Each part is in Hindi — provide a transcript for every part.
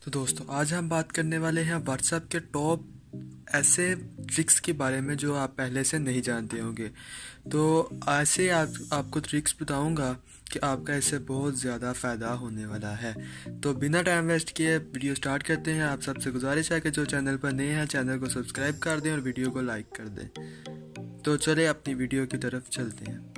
तो दोस्तों आज हम बात करने वाले हैं व्हाट्सएप के टॉप ऐसे ट्रिक्स के बारे में जो आप पहले से नहीं जानते होंगे। तो ऐसे आपको ट्रिक्स बताऊंगा कि आपका इससे बहुत ज़्यादा फ़ायदा होने वाला है। तो बिना टाइम वेस्ट किए वीडियो स्टार्ट करते हैं। आप सबसे गुजारिश है कि जो चैनल पर नए हैं चैनल को सब्सक्राइब कर दें और वीडियो को लाइक कर दें। तो चले अपनी वीडियो की तरफ चलते हैं।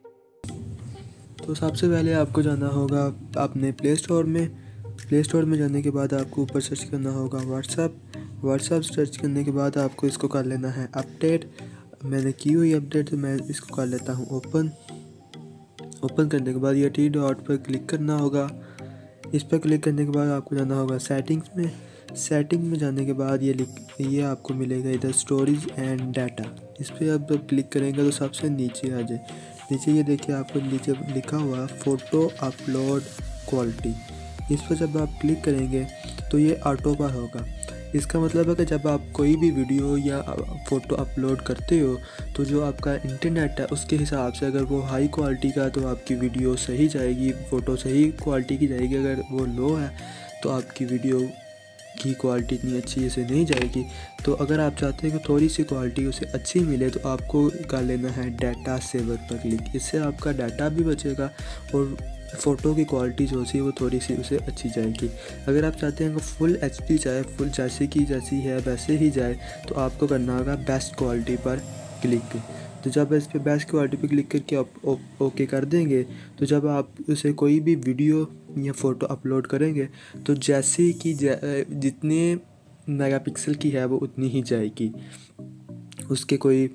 तो सबसे पहले आपको जाना होगा अपने प्ले स्टोर में जाने के बाद आपको ऊपर सर्च करना होगा व्हाट्सएप सर्च करने के बाद आपको इसको कर लेना है अपडेट। मैंने की हुई अपडेट तो मैं इसको कर लेता हूँ ओपन करने के बाद ये टी डॉट पर क्लिक करना होगा। इस पर क्लिक करने के बाद आपको जाना होगा सेटिंग में जाने के बाद ये आपको मिलेगा इधर स्टोरेज एंड डाटा। इस पर आप क्लिक करेंगे तो सबसे नीचे आ जाए। नीचे ये देखिए आपको नीचे लिखा हुआ फ़ोटो अपलोड क्वालिटी। इस पर जब आप क्लिक करेंगे तो ये ऑटो पर होगा। इसका मतलब है कि जब आप कोई भी वीडियो या फ़ोटो अपलोड करते हो तो जो आपका इंटरनेट है उसके हिसाब से अगर वो हाई क्वालिटी का तो आपकी वीडियो सही जाएगी, फ़ोटो सही क्वालिटी की जाएगी। अगर वो लो है तो आपकी वीडियो की क्वालिटी इतनी अच्छी से नहीं जाएगी। तो अगर आप चाहते हैं कि थोड़ी सी क्वालिटी उसे अच्छी मिले तो आपको कर लेना है डाटा सेवर पर क्लिक। इससे आपका डाटा भी बचेगा और फ़ोटो की क्वालिटी जो सी वो थोड़ी सी उसे अच्छी जाएगी। अगर आप चाहते हैं कि फुल एचडी जाए, फुल जैसी है वैसे ही जाए तो आपको करना होगा बेस्ट क्वालिटी पर क्लिक। तो जब इस पर बेस्ट क्वालिटी पर क्लिक करके आप ओके कर देंगे तो जब आप उसे कोई भी वीडियो या फ़ोटो अपलोड करेंगे तो जैसे कि जितने मेगापिक्सल की है वो उतनी ही जाएगी, उसके कोई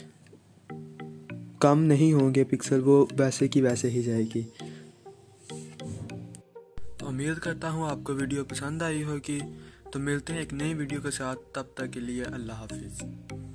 कम नहीं होंगे पिक्सल, वो वैसे की वैसे ही जाएगी। तो उम्मीद करता हूँ आपको वीडियो पसंद आई होगी। तो मिलते हैं एक नई वीडियो के साथ, तब तक के लिए अल्लाह हाफिज़।